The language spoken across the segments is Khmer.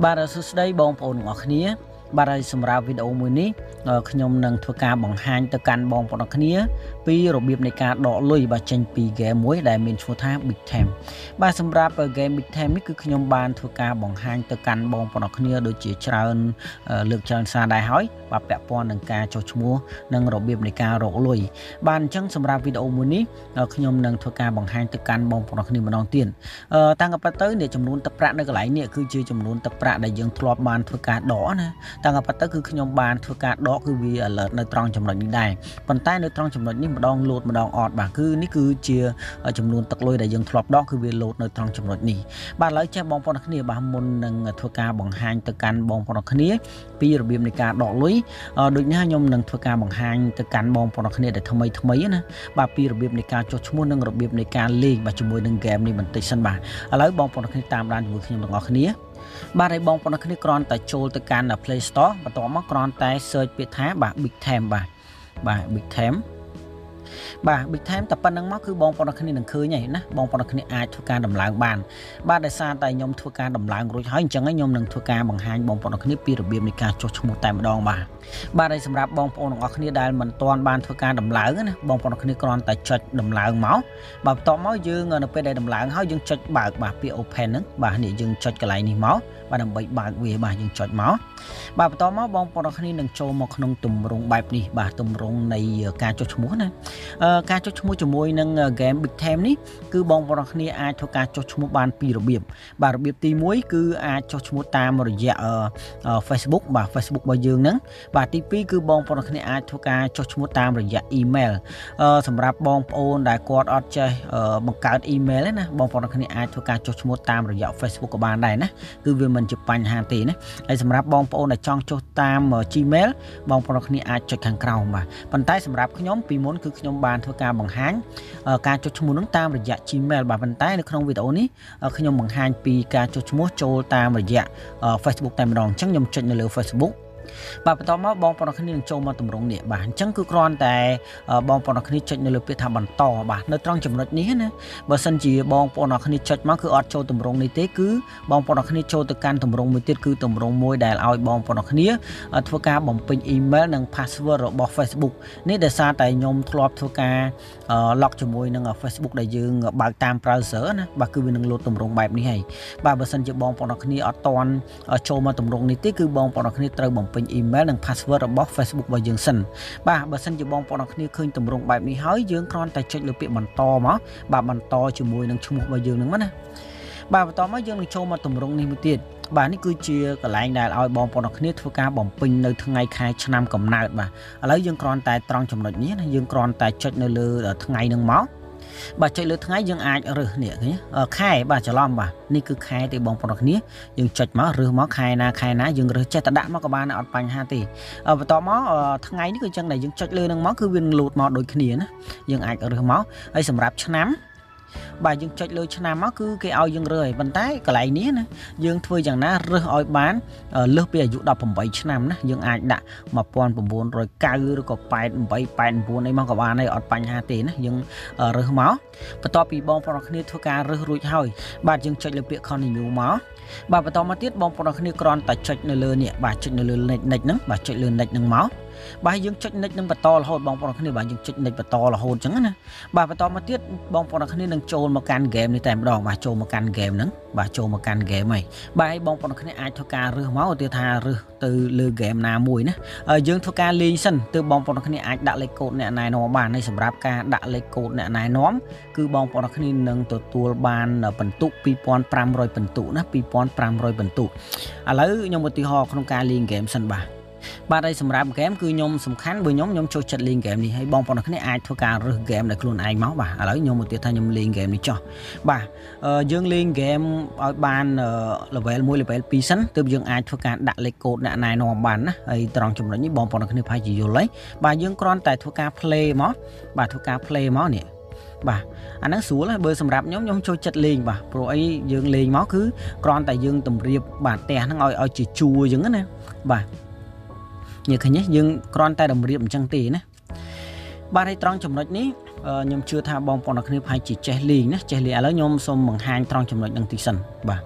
បាទសួស្តីបងប្អូនទាំងអស់គ្នាបាទហើយសម្រាប់វីដេអូមួយនេះខ្ញុំនឹងធ្វើការបង្ហាញទៅកាន់បងប្អូនទាំងគ្នាពីរបៀបនៃការដកលុយបាទចេញពី game មួយដែលមានឈ្មោះថា Big Time បាទសម្រាប់ game Big Time នេះគឺខ្ញុំបានធ្វើការបង្ហាញទៅកាន់បងប្អូនទាំងគ្នាដូចជាច្រើនលើកច្រើនសារដែរហើយបាទពាក់ព័ន្ធនឹងការចុះឈ្មោះនិងរបៀបនៃការរកលុយបាទអញ្ចឹងសម្រាប់វីដេអូមួយនេះខ្ញុំនឹងធ្វើការបង្ហាញទៅកាន់បងប្អូនទាំងគ្នាម្ដងទៀតតាំងពីទៅនេះចំនួនទឹកប្រាក់នៅកន្លែងនេះគឺជាចំនួនទឹកប្រាក់ដែលយើងធ្លាប់បានធ្វើការដកណាតាំងពីទៅគឺខ្ញុំបានធ្វើការដកគឺវា alert នៅត្រង់ចំណុចនេះដែរប៉ុន្តែនៅត្រង់ចំណុចនេះម្ដង load ម្ដងអត់បាទគឺនេះគឺជាចំនួនទឹកលុយដែលយើងធ្លាប់ដកគឺវា load នៅត្រង់ចំណុចនេះបាទឥឡូវចេះបងប្អូនគ្នាបាទមុននឹងធ្វើការបង្ហាញទៅកាន់បងប្អូនគ្នាពីរបៀបនៃការដកលុយដូចនេះខ្ញុំនឹងធ្វើការបង្ហាញទៅកាន់បងប្អូនគ្នាដែលថ្មីណាបាទពីរបៀបនៃការចុះឈ្មោះនិងរបៀបនៃការលេងបាទជាមួយនឹង game នេះបន្តិចសិនបាទឥឡូវបងប្អូនគ្នាតាមដានជាមួយខ្ញុំទាំងអស់គ្នាបាទហើយបងប្អូនគ្នាគ្រាន់តែចូលទៅកាន់ Play Store បន្ទាប់មកគ្រាន់តែ search ពាក្យថាបាទ Big Time បាទ Big Time បាទ Big Time តែប៉ុណ្្នឹងមកគឺបងប្អូនគ្នានឹងឃើញហើយណាបងប្អូនគ្នាអាចធ្វើការដំឡើងបានបាទដោយសារតែខ្ញុំធ្វើការដំឡើងរួចហើយអញ្ចឹងខ្ញុំនឹងធ្វើការបង្ហាញបងប្អូនគ្នាពីរបៀបនៃការចុះឈ្មោះតែម្ដងបាទហើយសម្រាប់បងប្អូនទាំងអស់គ្នាដែលមិនទាន់បានធ្វើការដំឡើងណាបងប្អូនគ្នាគ្រាន់តែចុចដំឡើងមកបាទបន្ទាប់មកយើងនៅពេលដែលដំឡើងហើយយើងចុចបើកបាទពាក្យ open ហ្នឹងបាទនេះយើងចុចកន្លែងនេះមកបាទដើម្បីបើកវាបាទយើងចុចមកបាទបន្ទាប់មកបងប្អូនគ្នានឹងចូលមកក្នុងទម្រង់បែបនេះបាទទម្រង់នៃការចុះឈ្មោះណាការចុះឈ្មោះជាមួយនឹង game Big Time នេះគឺបងប្អូនគ្នាអាចធ្វើការចុះឈ្មោះបានពីររបៀបបាទរបៀបទី1គឺអាចចុះឈ្មោះតាមរយៈ Facebook បាទ Facebook របស់យើងហ្នឹងបាទទី2គឺបងប្អូនគ្នាអាចធ្វើការចុះឈ្មោះតាមរយៈ email សម្រាប់បងប្អូនដែលគាត់អត់ចេះបង្កើត email ទេណាបងប្អូនគ្នាអាចធ្វើការចុះឈ្មោះតាមរយៈ Facebook ក៏បានដែរណាគឺវាមិនជាបញ្ហាទេណាហើយសម្រាប់បងប្អូនដែលចង់ចុះតាម Gmail បងប្អូនគ្នាអាចចុចខាងក្រោមបាទប៉ុន្តែសម្រាប់ខ្ញុំពីមុនគឺខ្ញុំបានធ្វើការបង្ហាញការចុះឈ្មោះនឹងតាមរយៈ Gmail បាទប៉ុន្តែនៅក្នុងវីដេអូនេះខ្ញុំបង្ហាញពីការចុះឈ្មោះចូលតាមរយៈ Facebook តែម្ដងអញ្ចឹងខ្ញុំចុចនៅលើ Facebook បាទបន្តមកបងប្អូនគ្នានឹងចូលមកទម្រង់នេះបាទអញ្ចឹងគឺគ្រាន់តែបងប្អូនគ្នាចុចនៅលើពាក្យថាបន្តបាទនៅត្រង់ចំណុចនេះណាបើសិនជាបងប្អូនគ្នាចុចមកគឺអត់ចូលទម្រង់នេះទេគឺបងប្អូនគ្នាចូលទៅកាន់ទម្រង់មួយទៀតគឺទម្រង់មួយដែលឲ្យបងប្អូនគ្នាធ្វើការបំពេញ email និង password របស់ Facebook នេះដោយសារតែខ្ញុំធ្លាប់ធ្វើការ log ជាមួយនឹង Facebook ដែលយើងបើកតាម browser ណាបាទគឺវានឹងលោតទម្រង់បែបនេះហើយបាទបើសិនជាបងប្អូនគ្នាអត់តន់ចូលមកទម្រង់នេះទេគឺបងប្អូនគ្នាត្រូវបំពេញ email និង password របស់ Facebook របស់យើងសិនបាទបើសិនជាបងប្អូនគ្នាឃើញទម្រង់បែបនេះហើយយើងគ្រាន់តែចុចលើពាក្យបន្តមកបាទបន្តជាមួយនឹងឈ្មោះរបស់យើងហ្នឹងណាបាទបន្តមកយើងនឹងចូលមកទម្រង់នេះមួយទៀតបាទនេះគឺជាកន្លែងដែលឲ្យបងប្អូនគ្នាធ្វើការបំពេញនៅថ្ងៃខែឆ្នាំកំណើតបាទឥឡូវយើងគ្រាន់តែត្រង់ចំណុចនេះណាយើងគ្រាន់តែចុចនៅលើថ្ងៃហ្នឹងមកបាទចុចលើថ្ងៃយើងអាចរើសនេះខែបាទច្រឡំបាទនេះគឺខែទេបងប្អូនគ្នាយើងចុចមករើសមកខែណាយើងរើសចេះតែដាក់មកក៏បានអត់បញ្ហាទេបន្តមកថ្ងៃនេះគឺចឹងដែលយើងចុចលើនឹងមកគឺវានឹងលោតមកដូចគ្នាណាយើងអាចរើសមកហើយសម្រាប់ឆ្នាំបាទយើងចុចលើឆ្នាំមកគឺគេឲ្យយើងរើសហើយប៉ុន្តែកន្លែងនេះណាយើងធ្វើយ៉ាងណារើសឲ្យបានលើសពីអាយុ18ឆ្នាំណាយើងអាចដាក់1990ឬក៏88 89អីមកក៏បានដែរអត់បញ្ហាទេណាយើងរើសមកបន្ទាប់ពីបងប្អូនគ្នាធ្វើការរើសរួចហើយបាទយើងចុចលើពាក្យ continue មកបាទបន្តមកទៀតបងប្អូនគ្នាគ្រាន់តែចុចនៅលើនេះបាទចុចនៅលើ next ហ្នឹងបាទចុចលើ next ហ្នឹងមកបាទយើងចុច next នឹងបន្តរហូតបងប្អូនគ្នាបាទយើងចុច next បន្តរហូតអញ្ចឹងណាបាទបន្តមកទៀតបងប្អូនគ្នានឹងចូលមកកាន់ game នេះតែម្ដងបាទចូលមកកាន់ game ហ្នឹងបាទចូលមកកាន់ game ហើយបាទហើយបងប្អូនគ្នាអាចធ្វើការរើសមកឧទាហរណ៍ថារើសទៅលើ game ណាមួយណាយើងធ្វើការលេងសិនទើបបងប្អូនគ្នាអាចដាក់លេខកូដអ្នកណែនាំបានហើយសម្រាប់ការដាក់លេខកូដអ្នកណែនាំគឺបងប្អូនគ្នានឹងទទួលបានបន្ទុក 2500 បន្ទុកណា2500 បន្ទុកឥឡូវខ្ញុំឧទាហរណ៍ក្នុងការលេង game សិនបាទហើយសម្រាប់ game គឺខ្ញុំសំខាន់បើខ្ញុំចូលចិត្តលេង game នេះហើយបងប្អូនគ្នាអាចធ្វើការរើស game ដែលខ្លួនឯងមកបាទឥឡូវខ្ញុំឧទាហរណ៍ថាខ្ញុំលេង game នេះចុះបាទយើងលេង game ឲ្យបាន level 1 level 2សិនទើបយើងអាចធ្វើការដាក់លេខកូដអ្នកណែនាំបានណាហើយត្រង់ចំណុចនេះបងប្អូនគ្នាប្រហែលជាយល់ហើយបាទយើងគ្រាន់តែធ្វើការ play មកបាទធ្វើការ play មកនេះបាទអាហ្នឹងស្រួលហើយបើសម្រាប់ខ្ញុំចូលចិត្តលេងបាទព្រោះអីយើងលេងមកគឺគ្រាន់តែយើងតម្រៀបបាទផ្ទះហ្នឹងឲ្យជាជួរអញ្ចឹងណាបាទញ៉ឹកឃើញទេយើងគ្រាន់តែតម្រៀបអញ្ចឹងទេណាបាទហើយត្រង់ចំណុចនេះខ្ញុំជឿថាបងប្អូនគ្នាប្រហែលជាចេះលេងណាចេះលេងឥឡូវខ្ញុំសូមបង្ហាញត្រង់ចំណុចហ្នឹងតិចសិនបាទ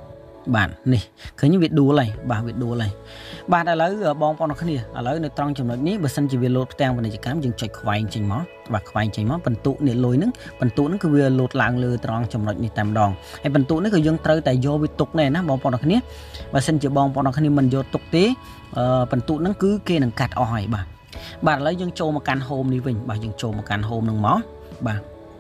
bạn nè khởi những việc đua này bà việc đua này bạn đã lấy bong bóng nó kia lấy nơi trong trường hợp ní bữa sân chỉ việc lột tang và này chỉ cám dừng chạy khoai chỉnh mó và khoai chỉnh mó phần tụ này lôi nứng phần tụ nó cứ việc lột lạng lừa trong trường hợp ní tam đòn hay phần tụ nó cứ dừng tới tại vô bị tục này nó bong bóng nó kia và sân chỉ bong bóng nó kia mình vô tục tí phần tụ nó cứ kia đừng cắt ỏi bà bạn lấy dừng trâu mà can hôm đi vinh bà dừng trâu mà can hôm nâng mó bà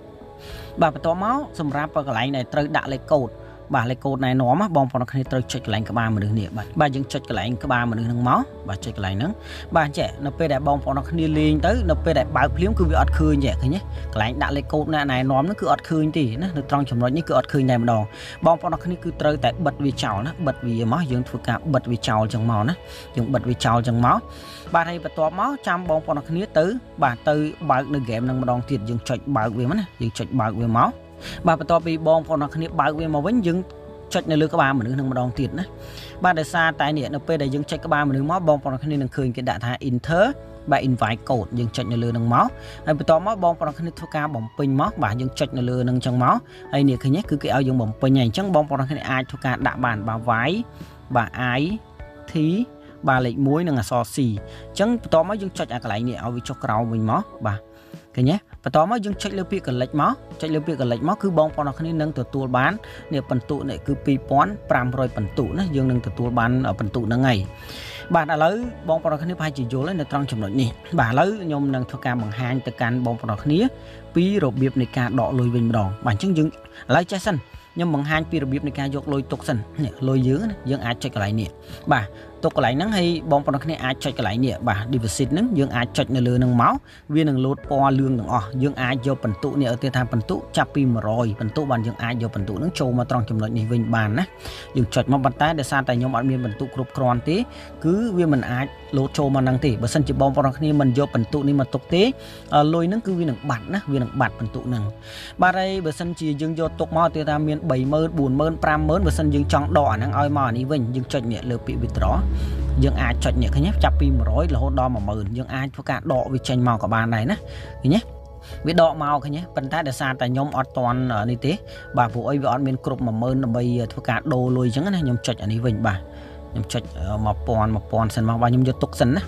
phải to máu sầm ráp vào cái này này tới đã lấy cột bà lấy cột này nó mà bong vào nó khi tới chích lạnh các ba mà đường nè bà dừng chích cái lạnh các ba mà đường nâng máu bà chích lạnh nắng bà trẻ nó pe đại bong vào nó khi liên tới nó pe đại bảo phím cứ bị ọt khơi nhẹ cái nhé cái lạnh đã lấy cột này nó cứ ọt khơi tí nó trong chấm nói như cứ ọt khơi này mà đòn bong vào nó khi cứ tới tại bật vì chảo nó bật vì máu dừng thuộc cả bật vì chảo trong máu nó dừng bật vì chảo trong máu bà này bà to máu trăm bong vào nó khi tới bà tới bảo được game nâng mà đòn thiệt dừng chích bảo về mất dừng chích bảo về máu bà to bị bong vào nó khi bảo về máu vẫn dừng chích này lừa các ba mà nâng mà đòn thiệt nữa bà để xa tại nè nó pe để dừng chích các ba mà nâng máu bong vào nó khi nâng khơi cái đạn thà inter bà invite code dừng chích này lừa nâng máu hay to máu bong vào nó khi thua ca bóng pin máu bà dừng chích này lừa nâng trong máu hay nè khi nhé cứ cái ao dừng bóng pin này chẳng bong vào nó khi ai thua ca đạ bàn bà vái bà ái thí bà lệnh muối nâng so xì chẳng to máu dừng chích cái lại nè ao vì cho cầu mình máu bà cái nhé và to máu dừng chích lưu bị cái lệch máu chích lưu bị cái lệch máu cứ bong vào nó khi nâng từ tua bán nè phần tụ này cứ pi pón pram rồi phần tụ nó dừng nâng từ tua bán ở phần tụ nâng ngày bà đã lấy bong vào nó khi phải chỉ vô lấy được trong chấm nội nè bà lấy nhôm nâng thua cam bằng hai từ can bong vào nó khi pi rồi biệp này cả đọ lùi bình đòn bản chứng dừng lấy trái xanh nhưng bằng hai pi rồi biệp này cả dọc lùi tục xanh nè lùi dưới dừng ai chích lại nè bà tục lại nắng hay bong vào nó khi ai chích lại nè bà đi vào xịt nắng dừng ai chích này lừa nâng máu viên nâng lột po lương nâng dừng ai vô phần tụ nè ở tiêu tham phần tụ chắp pi mà rồi phần tụ bàn dừng ai vô phần tụ nâng trâu mà trong chấm nội này vinh bàn á dừng chích mà bàn tay để san tại nhóm bạn miền phần tụ group cron tí cứ viên mình ai lột trâu mà năng tỷ bữa sân chỉ bong vào nó khi mình vô phần tụ này mà tục tí lôi nâng cứ viên nâng bạt á viên nâng bạt phần tụ nâng bà đây bữa sân chỉ dừng vô tục máu tiêu tham miền 7 mơn 4 mơn 5 mơn bữa sân dừng trong đỏ nâng oi mò này vinh dừng chích nhẹ lừa bị đó dương ai chọn nhẹ cái nhé chắp pin một rối là hốt đo mà mờn dương ai cho cả đọ vì tranh màu của bàn này nè cái nhé vì đọ màu cái nhé phần tay để xa tại nhóm ọt toàn ở đây thế bà phụ ấy vì ọt bên cục mà mờn là bây cho cả đồ lùi chẳng này nhóm chọn ở đây vinh bà nhóm chọn một pon sân màu bà nhóm vô tục sân á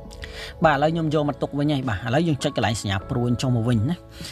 bà lấy nhóm vô mặt tục với nhảy bà lấy dương chọn cái lại nhà pruin trong một vinh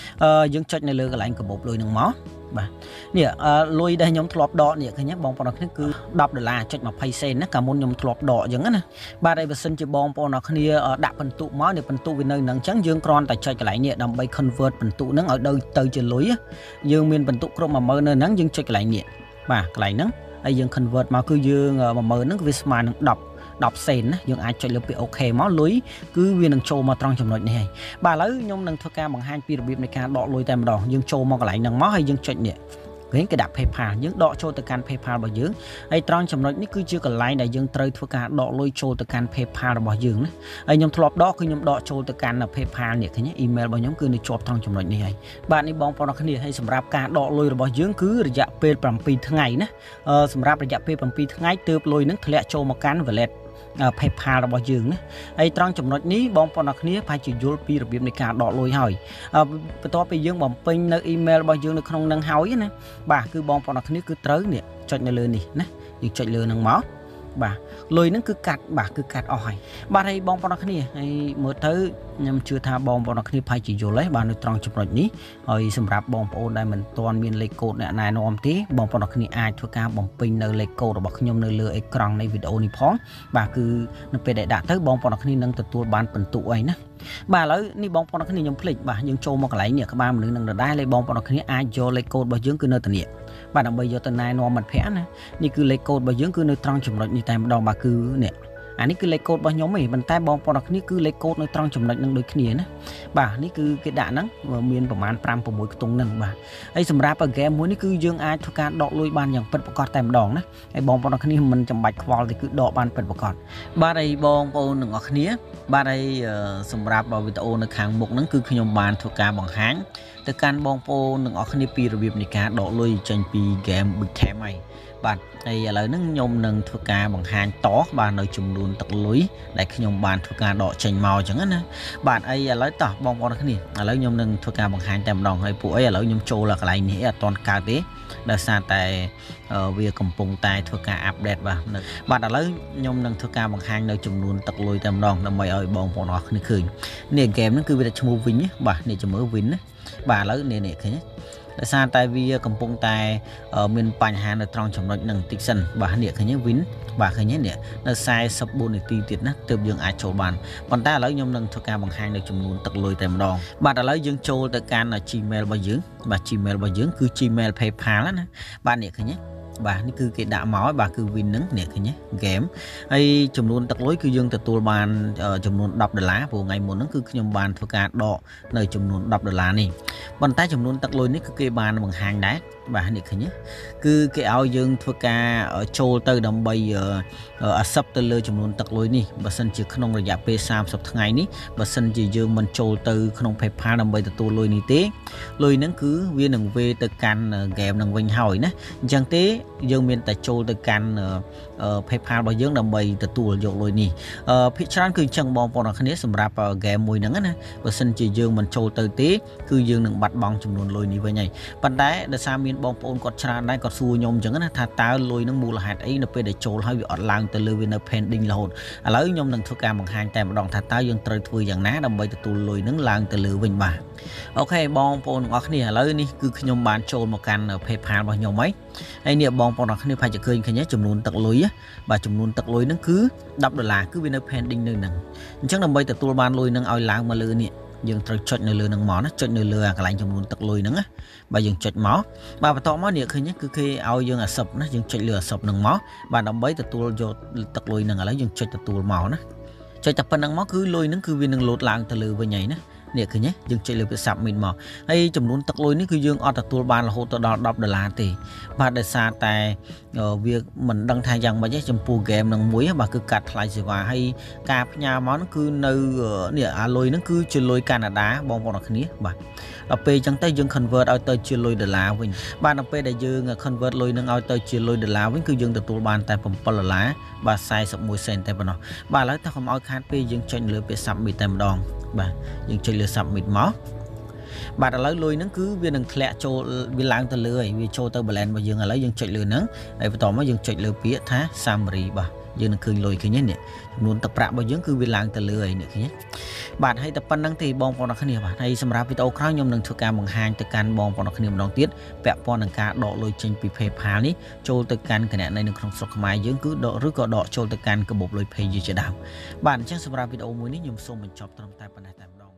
á dương chọn này lừa cái lại của bột lùi nương máu bà nè lùi đây nhóm thọp đỏ nè cái nhé bong nó cứ đập được là chọn mà pay sen nó cả môn nhóm thọp đỏ giống á bà đây vừa xin cho bong nó kia đạp phần tụ máu để phần tụ về nơi nắng trắng dương cron tại chơi cái lại nè đầm bay convert phần tụ nắng ở đâu từ trên lối dương miền phần tụ crom mà mơ nơi nắng dương chơi cái lại nè bà cái lại nắng đây dương convert mà cứ dương mà mơ nắng với smart đọc sen á dương ai chơi được bị ok máu lưới cứ viên đằng trâu mà trong chấm nội này bà lấy nhôm đằng thua ca bằng hai pi biệp này ca đọ lùi tay mà đỏ dương trâu mà cái lại đằng máu hay dương chuyện nè cái đạp PayPal những đọ trâu từ can PayPal bảo dương ai trong chấm nội ní cứ chưa còn lại này dương trời thua ca đọ lùi trâu từ can PayPal bảo dương á ai nhôm thọp đó cứ nhôm đọ trâu từ can là PayPal nè cái nhé email bảo nhóm cứ này chọp trong chấm nội này bạn đi bong vào nó cái này hay sầm rạp ca đọ lùi bảo dương cứ rạch pe bằng pi tháng ngày nè sầm rạp rạch pe bằng pi tháng ngày từ lùi nước thẹn trâu mà can và lẹt PayPalរបស់យើងណាហើយត្រង់ចំណុចនេះបងប្អូនអរគ្នាប្រហែលជាយល់ពីរបៀបនៃការដកលុយហើយបន្ទាប់ពីយើងបំពេញនៅ email របស់យើងនៅក្នុងនឹងហើយណាបាទគឺបងប្អូនអរគ្នាគឺត្រូវនេះចុចនៅលើនេះណាយើងចុចលើនឹងមកបាទលុយហ្នឹងគឺកាត់បាទគឺកាត់អស់ហើយបាទហើយបងប្អូនអរគ្នាហើយមើលទៅខ្ញុំជឿថាបងប្អូនអរគ្នាប្រហែលជាយល់ហើយបាទនៅត្រង់ចំណុចនេះហើយសម្រាប់បងប្អូនដែលមិនទាន់មានលេខកូដអ្នកណែនាំទេបងប្អូនអរគ្នាអាចធ្វើការបំពេញនៅលេខកូដរបស់ខ្ញុំនៅលើអេក្រង់នៃវីដេអូនេះផងបាទគឺនៅពេលដែលដាក់ទៅបងប្អូនអរគ្នានឹងទទួលបានបន្ទុកអីណាបាទឥឡូវនេះបងប្អូនអរគ្នាខ្ញុំភ្លេចបាទយើងចូលមកកន្លែងនេះក្បាលមនុស្សនឹងដដែលហើយបងប្អូនអរគ្នាអាចយកលេខកូដរបស់យើងគឺនៅទីនេះបាទដើម្បីយកទៅណែនាំមិត្តភ័ក្តិណានេះគឺលេខកូដរបស់យើងគឺនៅត្រង់ចំណុចនេះតែម្ដងបាទគឺនេះអានេះគឺលេខកូដរបស់ខ្ញុំឯងប៉ុន្តែបងប្អូនអរគ្នាគឺលេខកូដនៅត្រង់ចំណុចនឹងដូចគ្នាណាបាទនេះគឺគេដាក់ហ្នឹងមានប្រមាណ5 6ខ្ទង់ហ្នឹងបាទហើយសម្រាប់ហ្គេមមួយនេះគឺយើងអាចធ្វើការដកលុយបានយ៉ាងពិតប្រាកដតែម្ដងណាហើយបងប្អូនអរគ្នាមិនចាំបាច់ខ្វល់ទេគឺដកបានពិតប្រាកដបាទហើយបងប្អូនទាំងអស់គ្នាបាទហើយសម្រាប់វីដេអូនៅខាងមុខហ្នឹងគឺខ្ញុំបានធ្វើការបង្ហាញទៅកាន់បងប្អូនទាំងអស់គ្នាពីរបៀបនៃការដកលុយចេញពី game Big Time ហើយបាទហើយឥឡូវហ្នឹងខ្ញុំនឹងធ្វើការបង្ហាញតបាទនៅចំនួនទឹកលុយដែលខ្ញុំបានធ្វើការដកចេញមកអញ្ចឹងណាបាទហើយឥឡូវតោះបងប្អូនគ្នាឥឡូវខ្ញុំនឹងធ្វើការបង្ហាញតែម្ដងហើយពួកអីឥឡូវខ្ញុំចូលកន្លែងនេះអត់ទាន់កើតទេដោយសារតែវាកំពុងតែធ្វើការអាប់ដេតបាទឥឡូវខ្ញុំនឹងធ្វើការបង្ហាញនៅចំនួនទឹកលុយតែម្ដងដើម្បីឲ្យបងប្អូនអរគ្នាឃើញនេះហ្គេមហ្នឹងគឺវាតែឈ្មោះវិញបាទនេះជំរឿ win ណាបាទឥឡូវនេះឃើញដោយសារតែវាកំពុងតែមានបញ្ហានៅត្រង់ចំណុចនឹងតិចសិនបាទនេះឃើញ win បាទឃើញនេះនៅ44នាទីទៀតណាទើបយើងអាចចូលបានប៉ុន្តែឥឡូវខ្ញុំនឹងធ្វើការបង្ហាញនៅចំនួនទឹកលុយតែម្ដងបាទឥឡូវយើងចូលទៅកាន់ Gmail របស់យើងបាទ Gmail របស់យើងគឺ Gmail PayPal ណាបាទនេះឃើញបាទនេះគឺគេដាក់មកបាទគឺ win ហ្នឹងនេះឃើញហ្គេមហើយចំនួនទឹកលុយគឺយើងទទួលបានចំនួន$10ព្រោះថ្ងៃមុនហ្នឹងគឺខ្ញុំបានធ្វើការដកនៅចំនួន$10នេះប៉ុន្តែចំនួនទឹកលុយនេះគឺគេបានបង្ហាញដែរបាទនេះឃើញគឺគេឲ្យយើងធ្វើការចូលទៅដើម្បីaccept ទៅលើចំនួនទឹកលុយនេះបើសិនជាក្នុងរយៈពេល30ថ្ងៃនេះបើសិនជាយើងមិនចូលទៅក្នុង PayPal ដើម្បីទទួលលុយនេះទេលុយហ្នឹងគឺវានឹងវេទៅកាន់ game នឹងវិញហើយណាអញ្ចឹងទេយើងមានតែចូលទៅកាន់ PayPal របស់យើងដើម្បីទទួលយកលុយនេះភាគច្រើនគឺអញ្ចឹងបងប្អូនអរគ្នាសម្រាប់ game មួយហ្នឹងណាបើសិនជាយើងមិនចូលទៅទេគឺយើងនឹងបាត់បង់ចំនួនលុយនេះវិញហើយប៉ុន្តែដោយសារមានបងប្អូនគាត់ច្រើនដែរគាត់សួរខ្ញុំអញ្ចឹងណាថាតើលុយនឹងមូលហេតុអីនៅពេលដែលចូលហើយវាអត់ឡើងទៅលើវានៅ pending រហូតឥឡូវខ្ញុំនឹងធ្វើការបង្ហាញតែម្ដងថាតើយើងត្រូវធ្វើយ៉ាងណាដើម្បីទទួលលុយនឹងឡើងទៅលើវិញបាទអូខេបងប្អូនទាំងអស់គ្នាឥឡូវនេះគឺខ្ញុំបានចូលមកកាន់ PayPal របស់ខ្ញុំហើយនេះបងប្អូនទាំងអស់គ្នាប្រហែលជាឃើញចំនួនទឹកលុយបាទចំនួនទឹកលុយនឹងគឺ$10គឺវានៅ pending នៅហ្នឹងអញ្ចឹងដើម្បីទទួលបានលុយនឹងឲ្យឡើងមកលើនេះយើងត្រូវចុចនៅលើនឹងមកណាចុចនៅលើកន្លែងចំនួនទឹកលុយហ្នឹងណាបាទយើងចុចមកបាទបន្ទាប់មកនេះឃើញគឺគេឲ្យយើងacceptណាយើងចុចលើacceptនឹងមកបាទដើម្បីទទួលយកទឹកលុយហ្នឹងឥឡូវយើងចុចទទួលមកណាចុចតែប៉ុណ្្នឹងមកគឺលុយហ្នឹងគឺវានឹងលោតឡើងទៅលើវិញហើយណានេះឃើញយើងចុចលើពាក្យ submit មកហើយចំនួនទឹកលុយនេះគឺយើងអត់ទទួលបានរហូតទៅដល់$10ទេបាទដោយសារតែវាមិនដឹងថាយ៉ាងម៉េចទេចំពោះ game នឹងមួយបាទគឺកាត់ថ្លៃសេវាហើយការផ្ញើមកហ្នឹងគឺនៅនេះអាលុយហ្នឹងគឺជាលុយកាណាដាបងប្អូនអរគ្នាបាទដល់ពេលអញ្ចឹងទៅយើង convert ឲ្យទៅជាលុយដុល្លារវិញបាទដល់ពេលដែលយើង convert លុយហ្នឹងឲ្យទៅជាលុយដុល្លារវិញគឺយើងទទួលបានតែ$7បាទ41សេនតែប៉ុណ្ណោះបាទឥឡូវតើកុំឲ្យខាតពេលយើងចុចលើពាក្យ submit តែម្ដងបាទយើងចុចលើ submit មកបាទឥឡូវលុយហ្នឹងគឺវានឹងធ្លាក់ចូលវាឡើងទៅលើហើយវាចូលទៅ balance របស់យើងឥឡូវយើងចុចលើហ្នឹងហើយបន្តមកយើងចុចលើពាក្យថា summary បាទយើងនឹងឃើញលុយឃើញនេះចំនួនទឹកប្រាក់របស់យើងគឺវាឡើងទៅលើហើយនេះឃើញបាទហើយតែប៉ុណ្្នឹងទេបងប្អូនអរគ្នាបាទហើយសម្រាប់វីដេអូក្រោយខ្ញុំនឹងធ្វើការបង្ហាញទៅកាន់បងប្អូនអរគ្នាម្ដងទៀតពាក់ព័ន្ធនឹងការដកលុយចេញពី PayPal នេះចូលទៅកាន់គណនីនៅក្នុងស្រុកខ្មែរយើងគឺដកឬក៏ដកចូលទៅកាន់កាបូបលុយ Pay ជាដើមបាទអញ្ចឹងសម្រាប់វីដេអូមួយនេះខ្ញុំសូមបញ្ចប់ត្រឹមតែប៉ុណ្ណេះតែម្ដង